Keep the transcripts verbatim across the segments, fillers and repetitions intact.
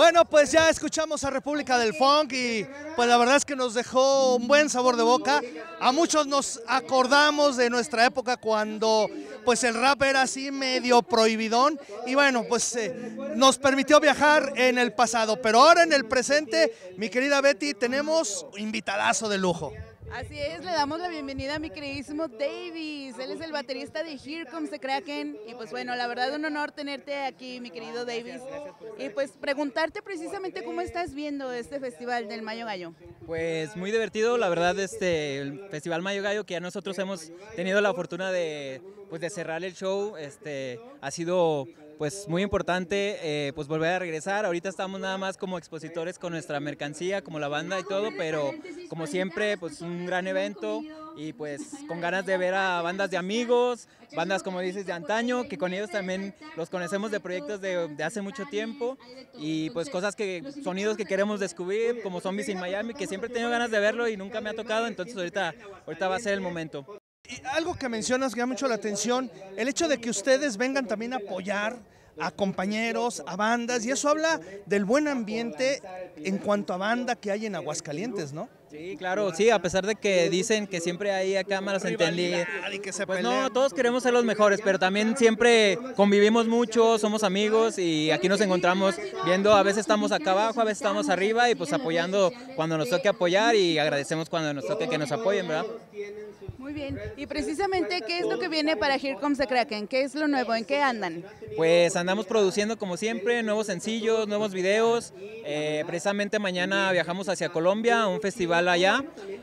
Bueno, pues ya escuchamos a República del Funk y pues la verdad es que nos dejó un buen sabor de boca. A muchos nos acordamos de nuestra época cuando pues el rap era así medio prohibidón y bueno, pues eh, nos permitió viajar en el pasado. Pero ahora en el presente, mi querida Betty, tenemos invitadazo de lujo. Así es, le damos la bienvenida a mi queridísimo Davis. Él es el baterista de Here Comes the Kraken. Y pues bueno, la verdad un honor tenerte aquí, mi querido Davis. Y pues preguntarte precisamente cómo estás viendo este festival del Mayo Gallo. Pues muy divertido, la verdad, este, el Festival Mayo Gallo, que ya nosotros hemos tenido la fortuna de, pues, de cerrar el show, este, ha sido pues muy importante eh, pues volver a regresar. Ahorita estamos nada más como expositores con nuestra mercancía, como la banda y todo, pero como siempre pues un gran evento y pues con ganas de ver a bandas de amigos, bandas como dices de antaño, que con ellos también los conocemos de proyectos de, de hace mucho tiempo y pues cosas que, sonidos que queremos descubrir como Zombies in Miami, que siempre he tenido ganas de verlo y nunca me ha tocado, entonces ahorita, ahorita va a ser el momento. Y algo que mencionas que llama mucho la atención, el hecho de que ustedes vengan también a apoyar a compañeros, a bandas, y eso habla del buen ambiente en cuanto a banda que hay en Aguascalientes, ¿no? Sí, claro, sí, a pesar de que dicen que siempre hay acá malas entendidas, pues no, todos queremos ser los mejores, pero también siempre convivimos mucho, somos amigos y aquí nos encontramos viendo, a veces estamos acá abajo, a veces estamos arriba y pues apoyando cuando nos toque apoyar y agradecemos cuando nos toque que nos apoyen, ¿verdad? Muy bien, y precisamente, ¿qué es lo que viene para Here Comes the Kraken? ¿Qué es lo nuevo? ¿En qué andan? Pues andamos produciendo como siempre, nuevos sencillos, nuevos videos, eh, precisamente mañana viajamos hacia Colombia, a un festival allá,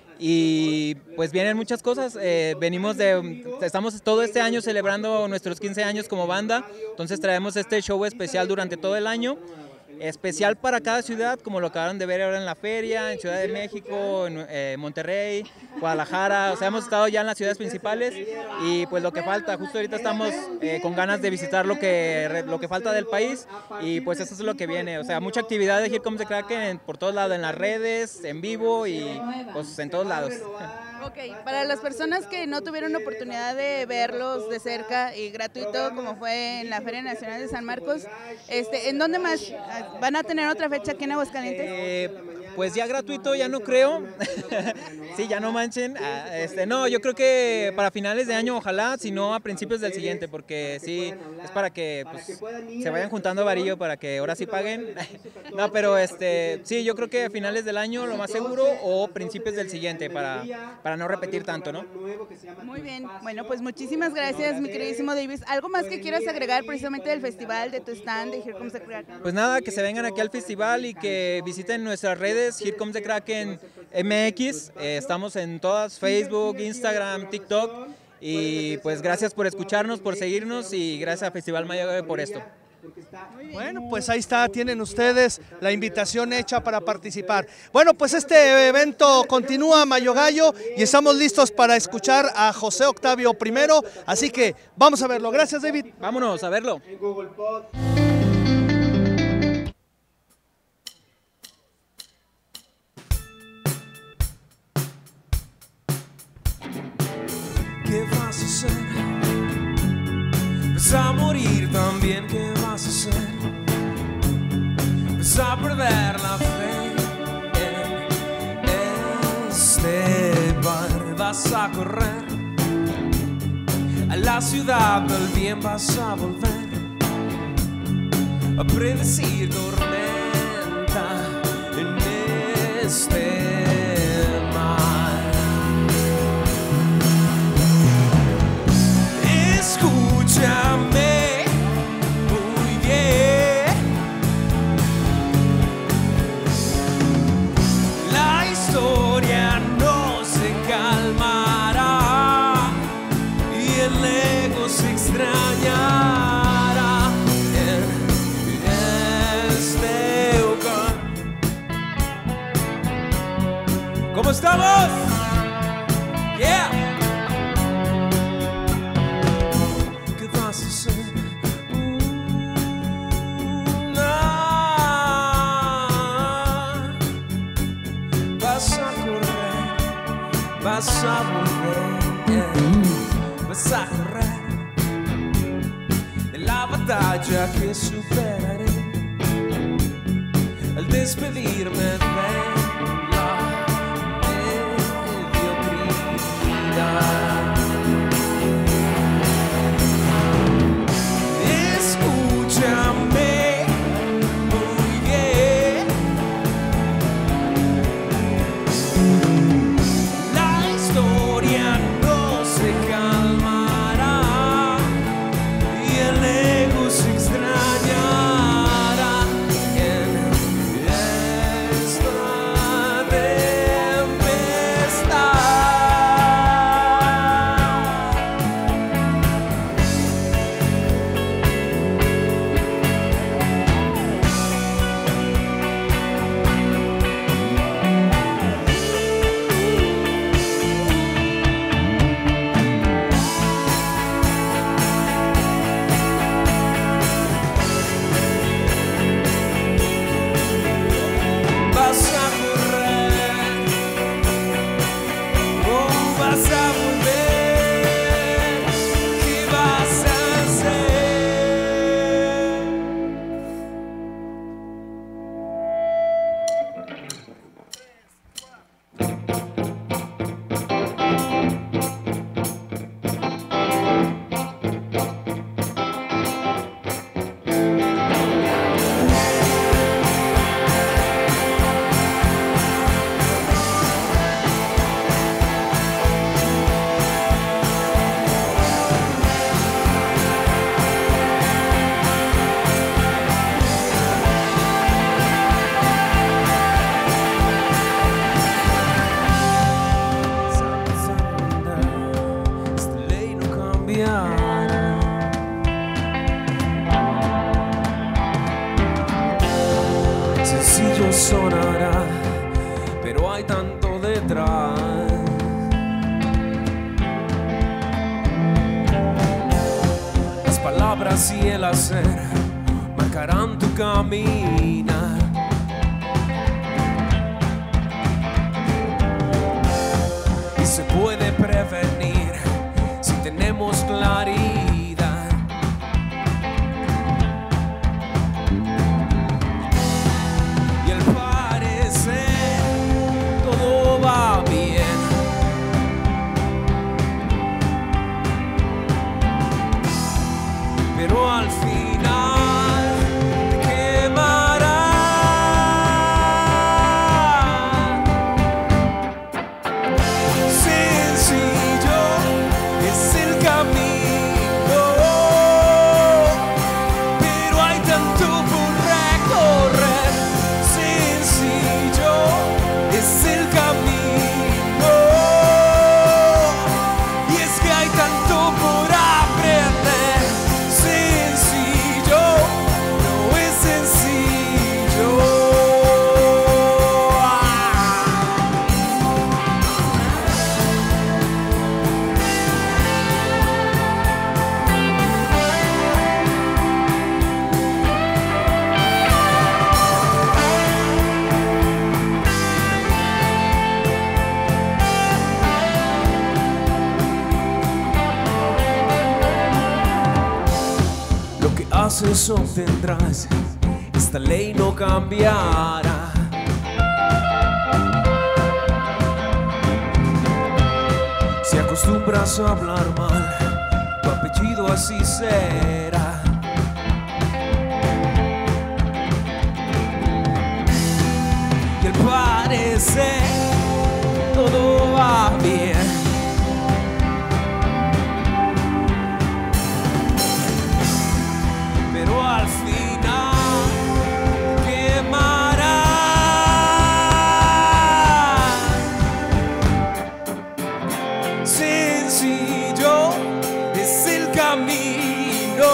y pues vienen muchas cosas, eh, venimos de, estamos todo este año celebrando nuestros quince años como banda, entonces traemos este show especial durante todo el año, especial para cada ciudad, como lo acabaron de ver ahora en la feria, en Ciudad de México, en eh, Monterrey, Guadalajara, o sea, hemos estado ya en las ciudades principales y pues lo que falta, justo ahorita estamos eh, con ganas de visitar lo que, lo que falta del país y pues eso es lo que viene, o sea, mucha actividad de Here Comes the Kraken por todos lados, en las redes, en vivo y pues en todos lados. Ok, para las personas que no tuvieron la oportunidad de verlos de cerca y gratuito como fue en la Feria Nacional de San Marcos, este, ¿en dónde más van a tener otra fecha aquí en Aguascalientes? Eh, pues ya gratuito ya no creo, sí, ya no manchen, ah, este, no, yo creo que para finales de año ojalá, si no a principios del siguiente, porque sí, es para que pues, se vayan juntando varillo para que ahora sí paguen, no, pero este, sí, yo creo que a finales del año lo más seguro o principios del siguiente para, para no repetir tanto, ¿no? Muy bien, bueno, pues muchísimas gracias, mi queridísimo Davis. ¿Algo más que quieras agregar precisamente del festival, de tu stand, de Here Comes the Kraken? Pues nada, que se vengan aquí al festival y que visiten nuestras redes, Here Comes the Kraken M X, eh, estamos en todas, Facebook, Instagram, TikTok, y pues gracias por escucharnos, por seguirnos y gracias a Festival Mayo Gallo por esto. Bueno, pues ahí está, tienen ustedes la invitación hecha para participar. Bueno, pues este evento continúa, Mayo Gallo, y estamos listos para escuchar a José Octavio primero, así que vamos a verlo. Gracias, David. Vámonos a verlo. ¿Qué vas a hacer? Vas a morir también, ¿qué vas a hacer? Vas a perder la fe en este bar. Vas a correr a la ciudad del bien, vas a volver a predecir tormenta en este escúchame muy bien. La historia no se calmará y el ego se extrañará en este hogar. ¿Cómo estamos? Yeah. Vas a volver, vas a correr de la batalla que superaré. al despedirme de la mediocridad. Escúchame muy bien, la historia no se calmará y el ego se extrañará en esta tempestad. Vas a correr o vas a volver, ¿qué vas a hacer? Esta ley no cambiará. Sencillo sonará, pero hay tanto detrás. Las palabras y el hacer marcarán tu caminar. Y se puede prevenir si tenemos claridad. Y al parecer todo va bien, pero al final te quemará. Sencillo es el camino, pero hay tanto por recorrer. Sencillo es el camino, y es que hay tanto por aprender. Sencillo no es sencillo. Lo que haces obtendrás, esta ley no cambiará. Si acostumbras a hablar mal, tu apellido así será. Y al parecer todo va bien, pero al final quemará. Sencillo es el camino,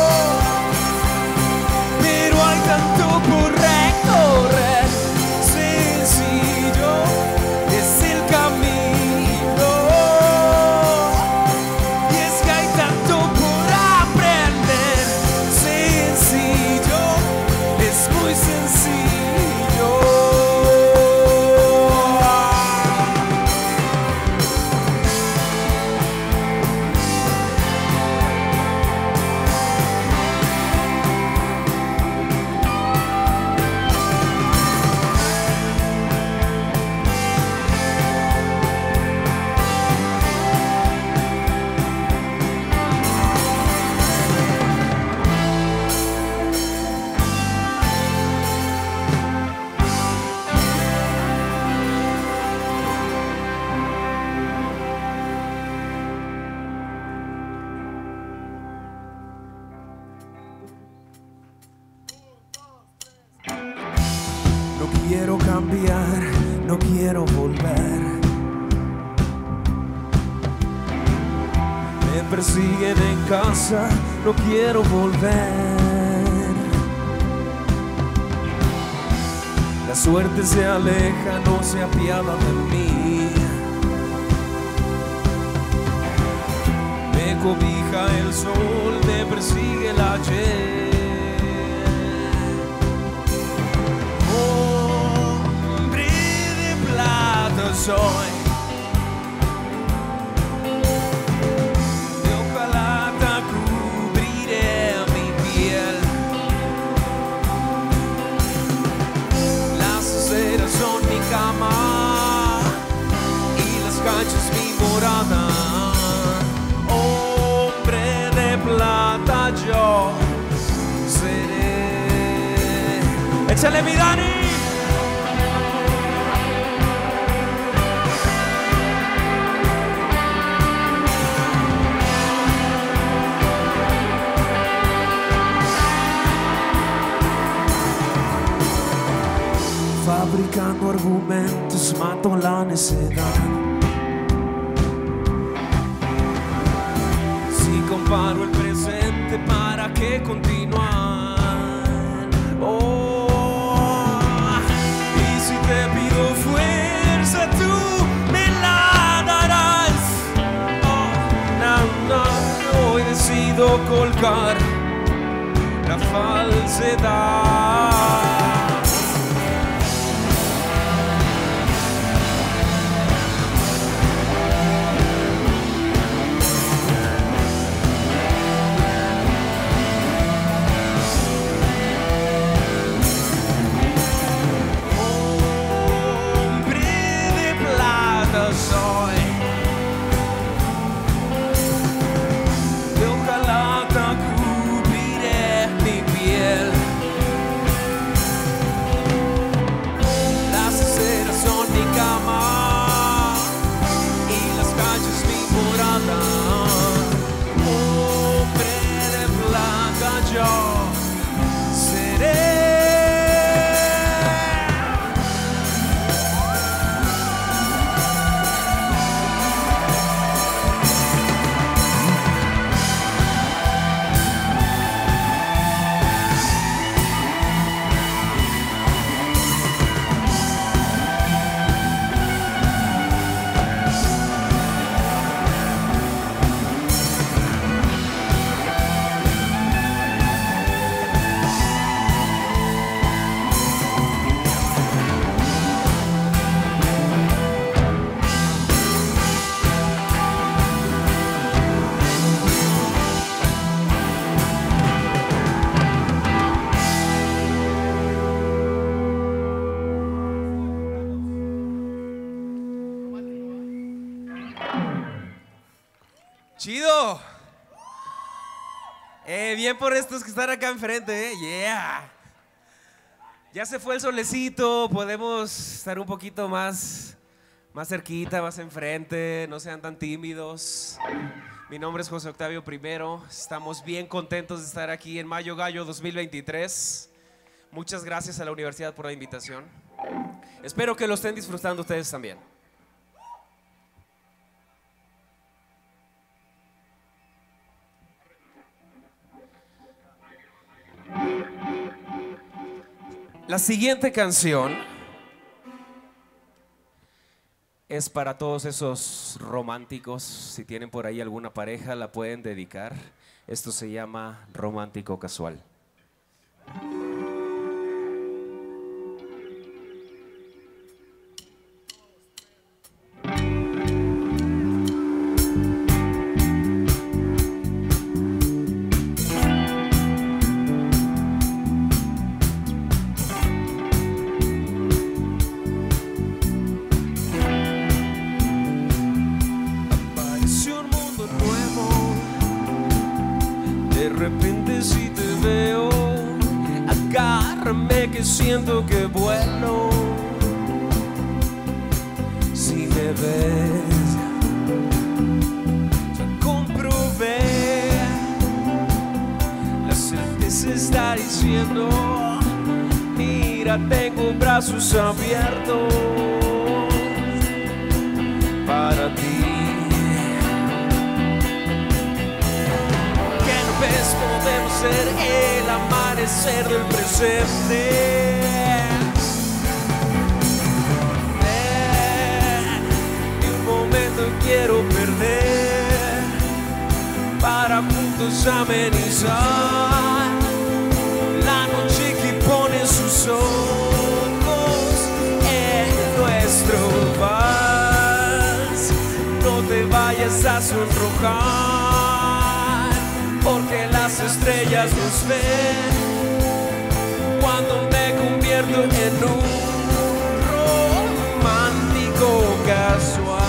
pero hay tanto por recorrer. Sencillo es el camino, y es que hay tanto por aprender. Sencillo es muy sencillo. cambiar, no quiero volver. Me persiguen en casa, no quiero volver. La suerte se aleja, no se apiada de mí. Me cobija el sol, me persigue el ayer. Hombre de plata soy, de hojalata cubriré mi piel. Las aceras son mi cama y las calles mi morada. Hombre de plata yo seré. Échale mi Dani. Fabricando argumentos, mato la necedad. Si comparo el presente, ¿para qué continuar? Oh, y si te pido fuerza, tú me la darás. Oh, no, no, hoy decido colgar la falsedad. Soy de hojalata cubriré mi piel. Las aceras son mi cama y las calles mi morada. Hombre de plata yo seré. Chido. Eh, bien por estos que están acá enfrente, eh. Yeah. Ya se fue el solecito, podemos estar un poquito más, más cerquita, más enfrente, no sean tan tímidos. Mi nombre es José Octavio Primero, estamos bien contentos de estar aquí en Mayo Gallo dos mil veintitrés. Muchas gracias a la universidad por la invitación. Espero que lo estén disfrutando ustedes también. La siguiente canción es para todos esos románticos. Si tienen por ahí alguna pareja, la pueden dedicar. Esto se llama Romántico Casual. Que siento que vuelo. Si me ves, ya comprobé. La certeza está diciendo, mira. mira, tengo brazos abiertos para ti. ¿Qué no ves? Podemos ser el amanecer del presente. Ni un momento quiero perder para juntos amenizar la noche que pone sus ojos en nuestro vals. No te vayas a sonrojar, porque las estrellas nos ven cuando me convierto en un romántico casual.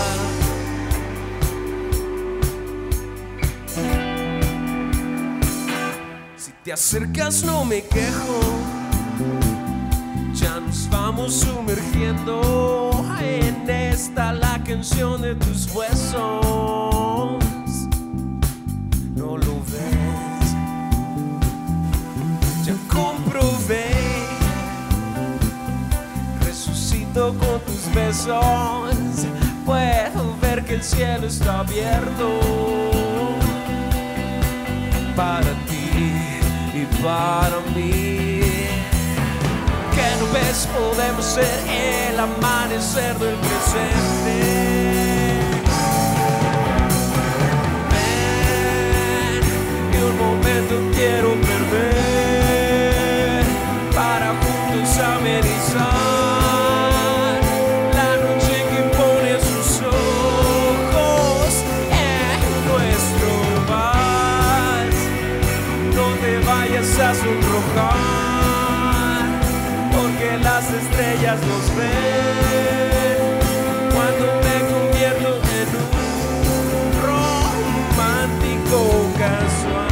Si te acercas no me quejo, ya nos vamos sumergiendo en esta la canción de tus huesos. No lo ves, ya comprobé, resucito con tus besos. Puedo ver que el cielo está abierto para ti y para mí. ¿Qué no ves? Podemos ser el amanecer del presente. Ven, que un momento quiero perder para juntos amenizar la noche que pone sus ojos en nuestro vals. No te vayas a sonrojar, porque las estrellas nos ven cuando me convierto en un romántico casual.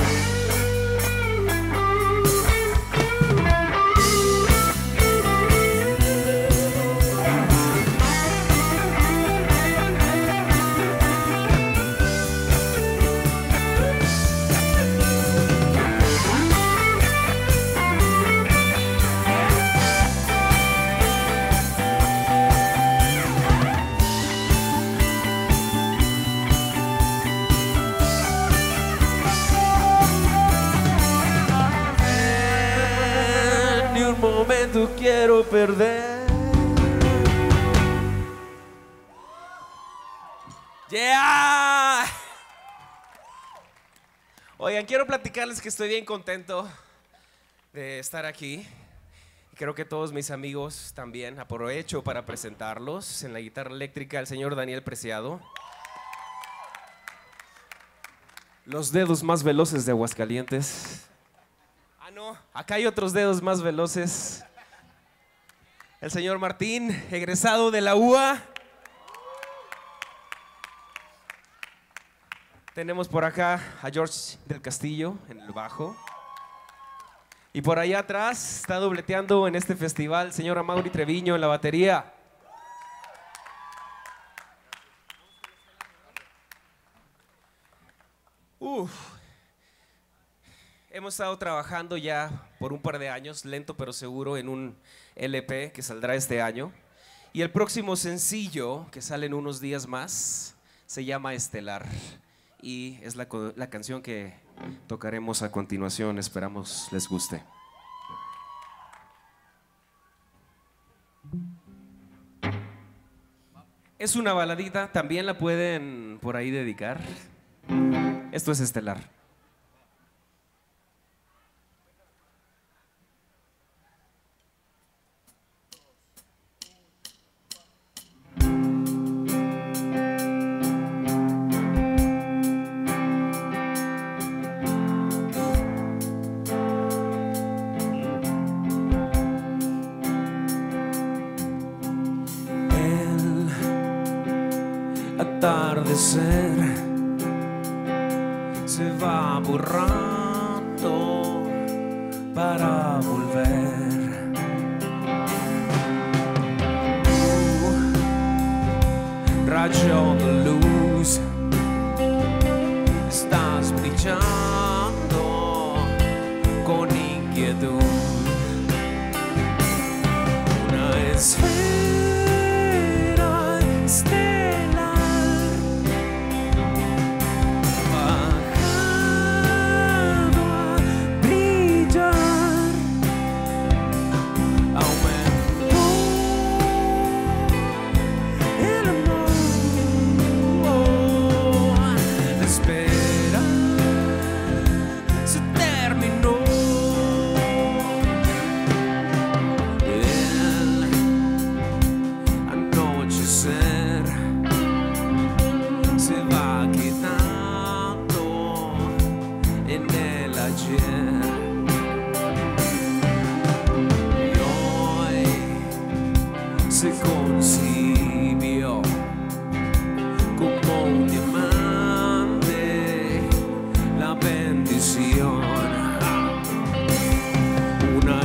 Momento quiero perder. Yeah. Oigan, quiero platicarles que estoy bien contento de estar aquí. Creo que todos mis amigos también. Aprovecho para presentarlos. En la guitarra eléctrica, el señor Daniel Preciado. Los dedos más veloces de Aguascalientes. Acá hay otros dedos más veloces. El señor Martín, egresado de la U A. Tenemos por acá a George del Castillo en el bajo. Y por allá atrás está dobleteando en este festival el señor Amaury Treviño en la batería. Uf. Hemos estado trabajando ya por un par de años, lento pero seguro, en un L P que saldrá este año. Y el próximo sencillo, que sale en unos días más, se llama Estelar. Y es la, la canción que tocaremos a continuación. Esperamos les guste. Es una baladita, también la pueden por ahí dedicar. Esto es Estelar. Atardecer se va borrando para volver. Uh, rayo de luz, estás brillando con inquietud. esfera estelar bajando a brillar, aumentó el amor. La espera se terminó. Se va quedando en el ayer y hoy se concibió como un diamante la bendición, una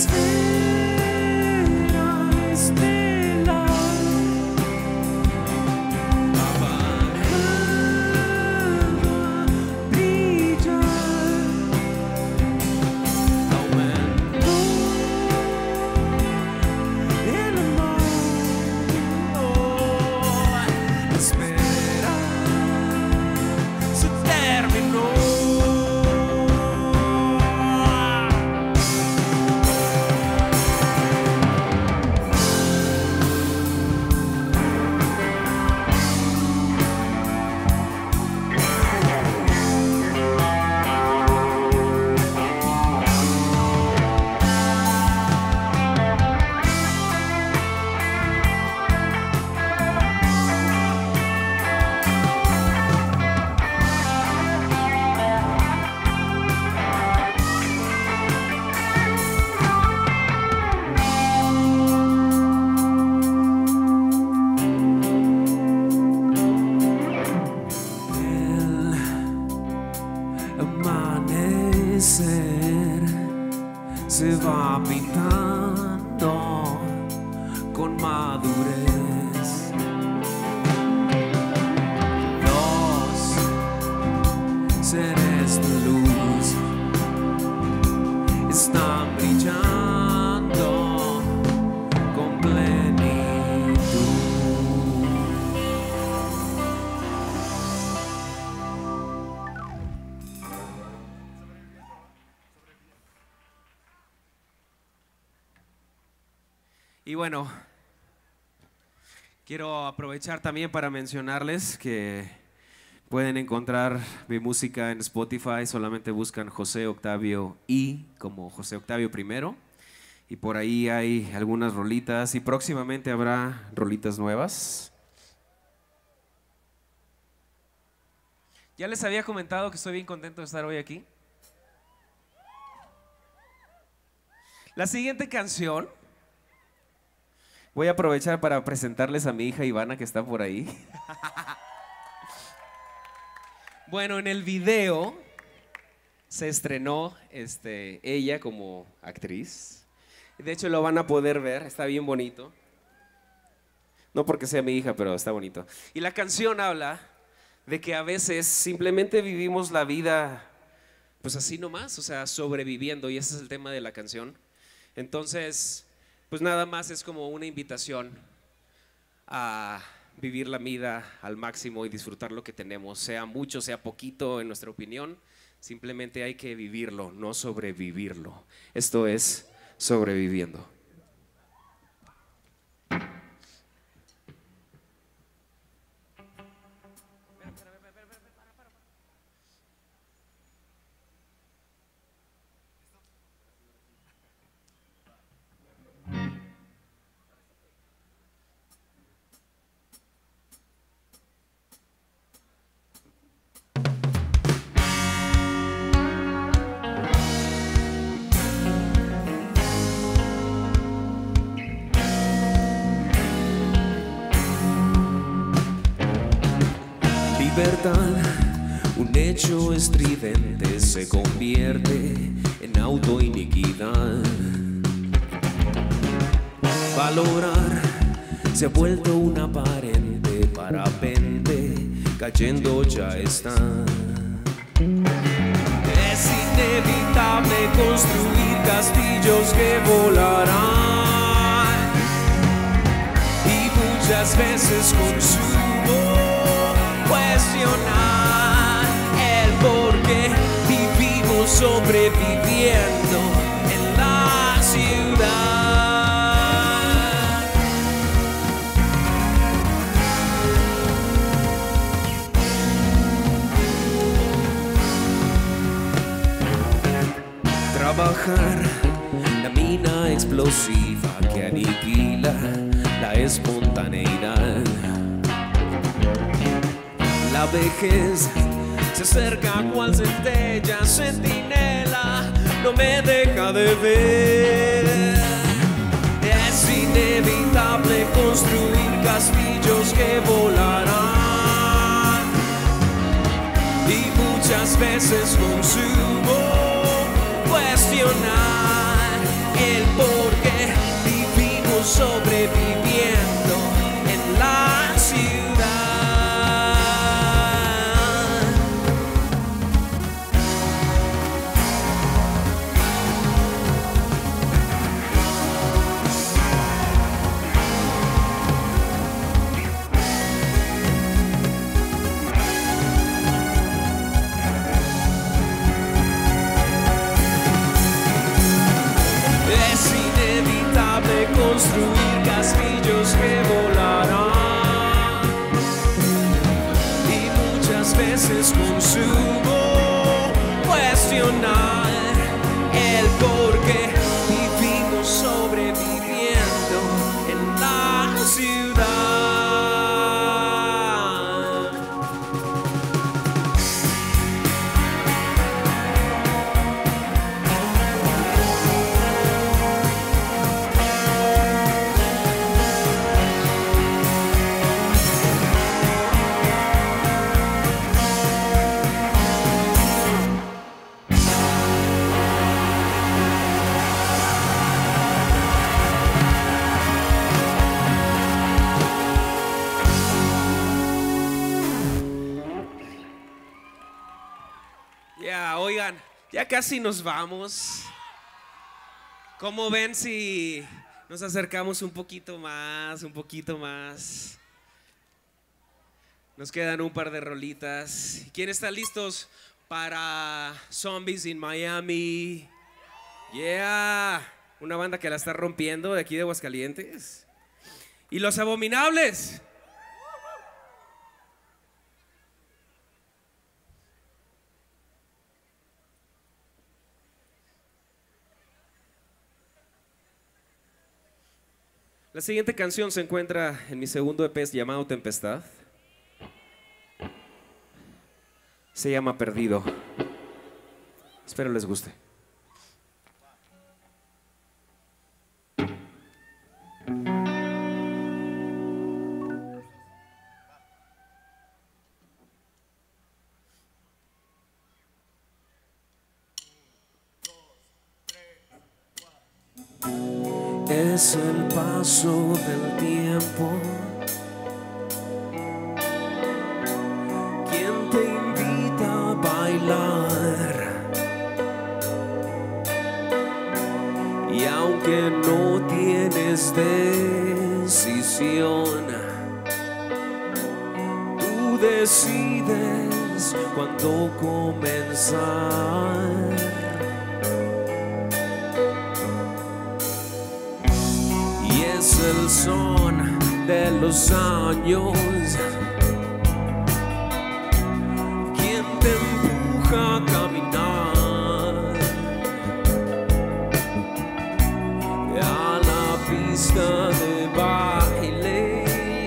esfera estelar. Se va pintando con madurez. Los seres de luz están brillando con plenitud. Y bueno, quiero aprovechar también para mencionarles que pueden encontrar mi música en Spotify, solamente buscan José Octavio I como José Octavio primero, y por ahí hay algunas rolitas y próximamente habrá rolitas nuevas. Ya les había comentado que estoy bien contento de estar hoy aquí. La siguiente canción voy a aprovechar para presentarles a mi hija Ivana, que está por ahí. Bueno, en el video se estrenó este, ella como actriz. De hecho, lo van a poder ver, está bien bonito. No porque sea mi hija, pero está bonito. Y la canción habla de que a veces simplemente vivimos la vida pues así nomás, o sea, sobreviviendo, y ese es el tema de la canción. Entonces, pues nada más es como una invitación a vivir la vida al máximo y disfrutar lo que tenemos, sea mucho, sea poquito, en nuestra opinión. Simplemente hay que vivirlo, no sobrevivirlo. Esto es sobreviviendo. Un hecho estridente se convierte en autoiniquidad. Valorar se ha vuelto un aparente parapente, cayendo ya está. Es inevitable construir castillos que volarán muchas veces consumo cuestionar el por qué vivimos sobreviviendo en la ciudad. Trabajar la mina explosiva que aniquila la espontaneidad. La vejez se acerca cual centella, centinela, no me deja de ver. Es inevitable construir castillos que volarán y muchas veces consumo cuestionar el por qué vivimos sobreviviendo en la ciudad. Es inevitable construir castillos que volarán y muchas veces consumo cuestionar el por qué vivimos sobreviviendo en la ciudad. Ya, oigan, ya casi nos vamos. ¿Cómo ven si nos acercamos un poquito más, un poquito más? Nos quedan un par de rolitas. ¿Quién está listos para Zombies in Miami? Yeah, una banda que la está rompiendo de aquí de Aguascalientes. Y Los Abominables. La siguiente canción se encuentra en mi segundo E P llamado Tempestad. Se llama Perdido. Espero les guste. Es el paso del tiempo quien te invita a bailar, y aunque no tienes decisión, tú decides cuándo comenzar. Es el son de los años quien te empuja a caminar a la pista de baile,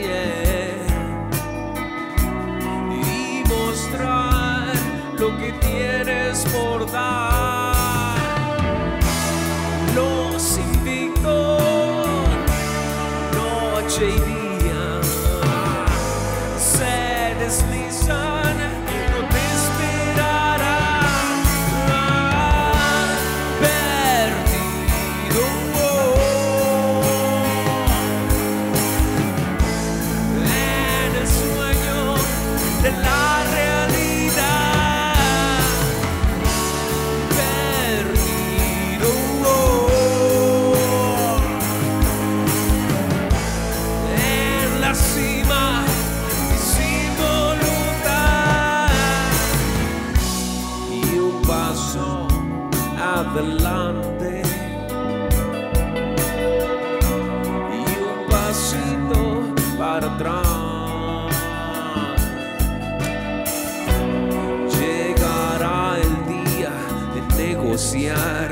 yeah, y mostrar lo que tienes por dar. Los invictos noche y día se deslizan, no te esperarán. Perdido en el sueño de la realidad. paso adelante y un pasito para atrás. Llegará el día de negociar.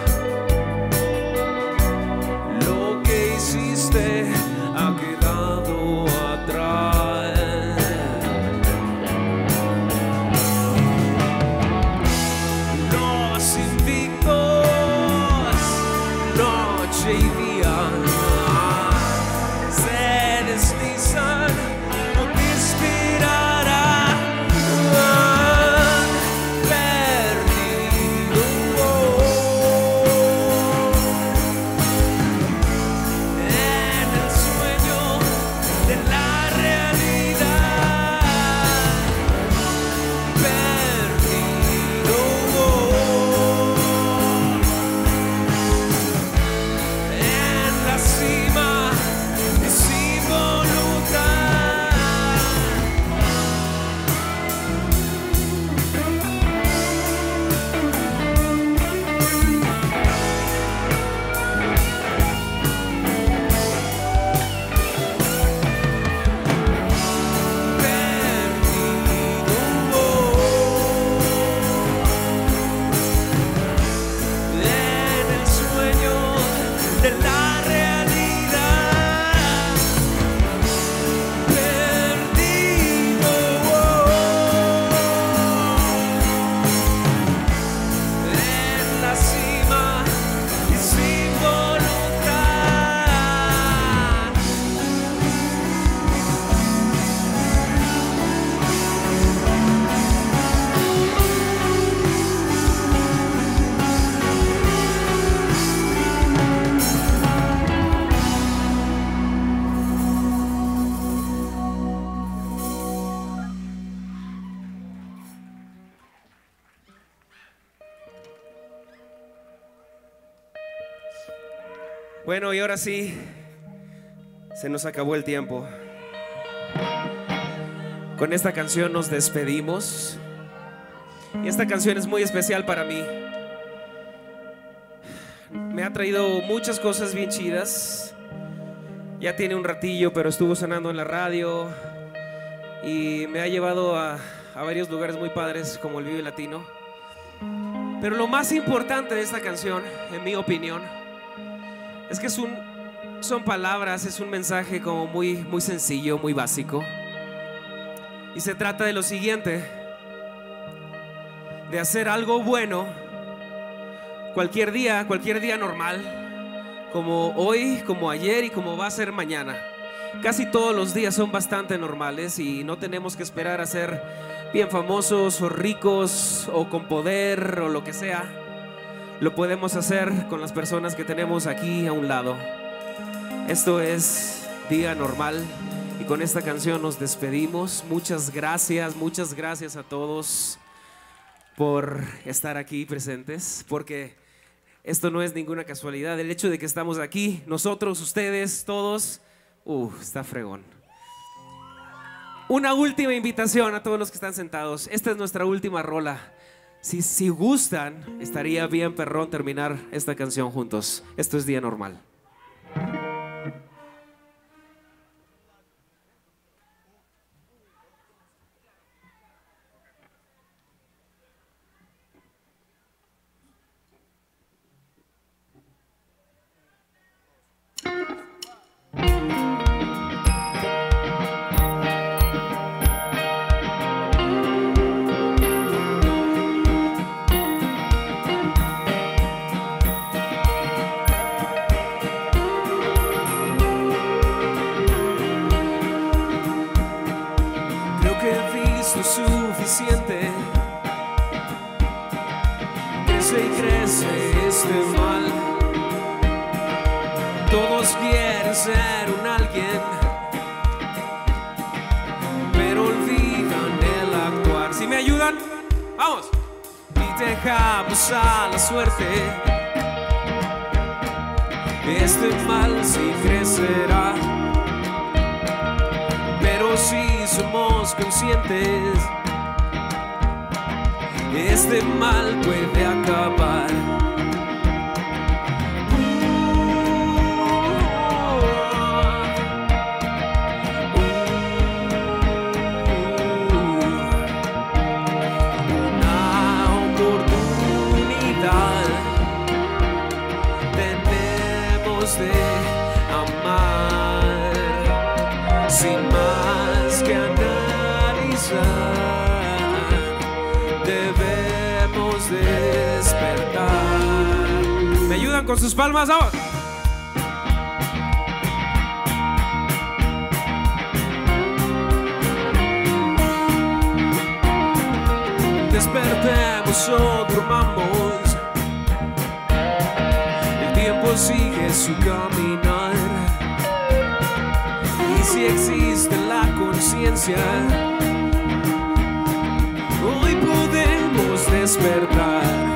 Lo que hiciste ha quedado atrás. Los invictos, noche y día, se deslizan, no te inspirarán. Perdido en el sueño de la realidad. Perdido en la cima y sin voluntad. En el sueño de la realidad. Perdido en la cima y sin voluntad. Bueno, y ahora sí, se nos acabó el tiempo. Con esta canción nos despedimos. Y esta canción es muy especial para mí. Me ha traído muchas cosas bien chidas. Ya tiene un ratillo, pero estuvo sonando en la radio. Y me ha llevado a, a varios lugares muy padres, como el Vive Latino. Pero lo más importante de esta canción, en mi opinión, es que es un, son palabras, es un mensaje como muy, muy sencillo, muy básico. Y se trata de lo siguiente: de hacer algo bueno cualquier día, cualquier día normal, como hoy, como ayer y como va a ser mañana. Casi todos los días son bastante normales y no tenemos que esperar a ser bien famosos o ricos o con poder o lo que sea. Lo podemos hacer con las personas que tenemos aquí a un lado. Esto es Día Normal y con esta canción nos despedimos. Muchas gracias, muchas gracias a todos por estar aquí presentes, porque esto no es ninguna casualidad. El hecho de que estamos aquí, nosotros, ustedes, todos, uh, está fregón. Una última invitación a todos los que están sentados. Esta es nuestra última rola. Si, si gustan, estaría bien perrón terminar esta canción juntos. Esto es Día Normal. Suficiente. Crece y crece este mal. Todos quieren ser un alguien, pero olvidan el actuar. Si me ayudan, vamos. Y dejamos a la suerte. Este mal sí crecerá, pero si somos conscientes este mal puede acabar. De amar sin más que analizar, debemos despertar. ¿Me ayudan con sus palmas? ¡Vamos! Despertemos o durmamos, el tiempo sigue su caminar. Y si existe la conciencia, hoy podemos despertar.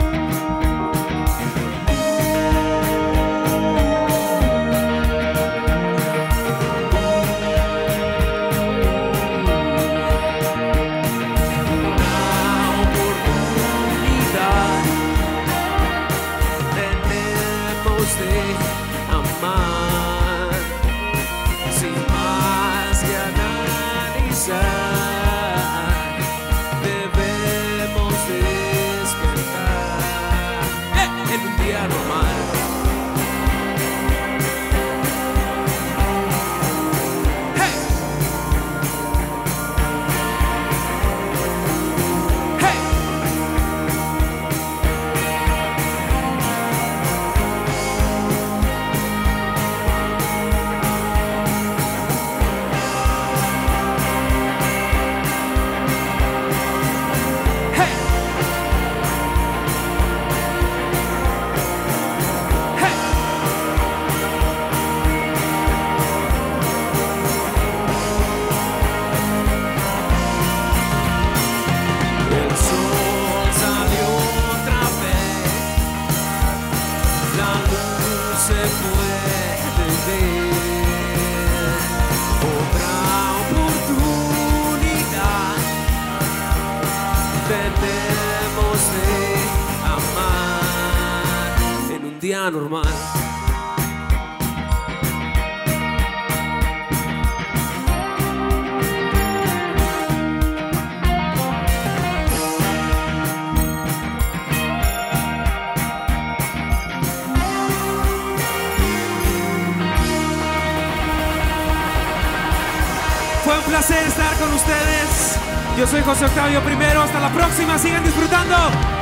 Día normal. Fue un placer estar con ustedes. Yo soy José Octavio Primero. Hasta la próxima. Sigan disfrutando.